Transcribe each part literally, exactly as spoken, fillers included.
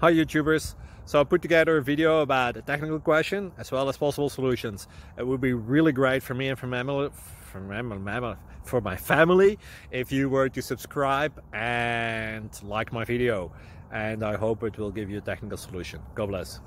Hi YouTubers! So I put together a video about a technical question as well as possible solutions. It would be really great for me and for, mammal, for, mammal, for my family if you were to subscribe and like my video. And I hope it will give you a technical solution. God bless.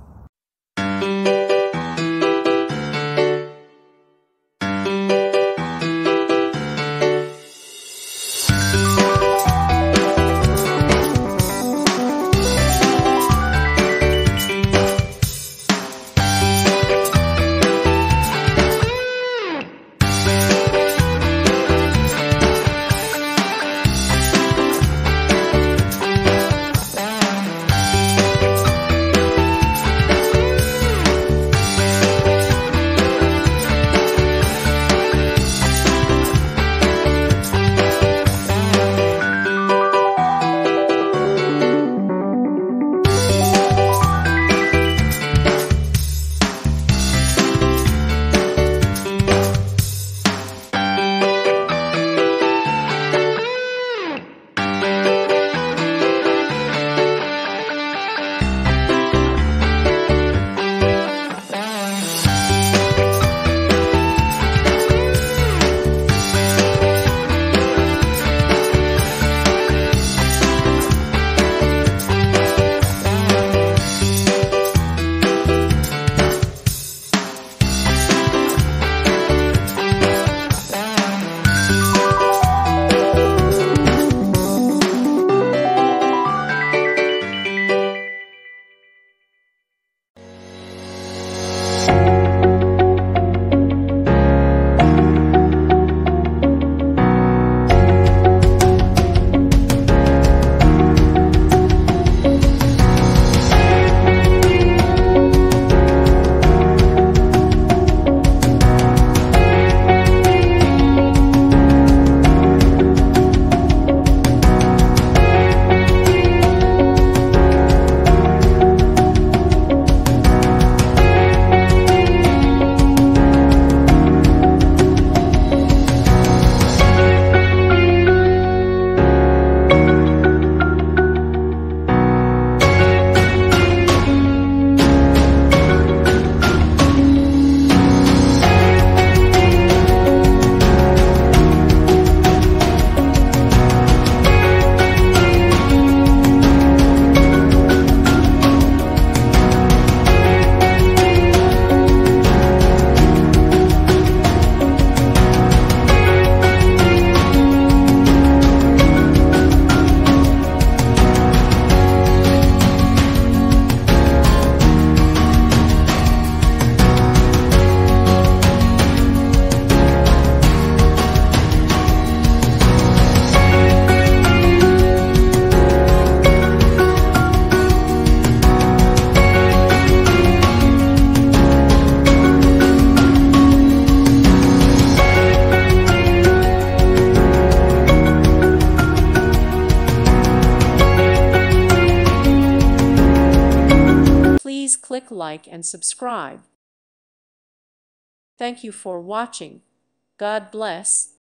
Please click like and subscribe. Thank you for watching. God bless.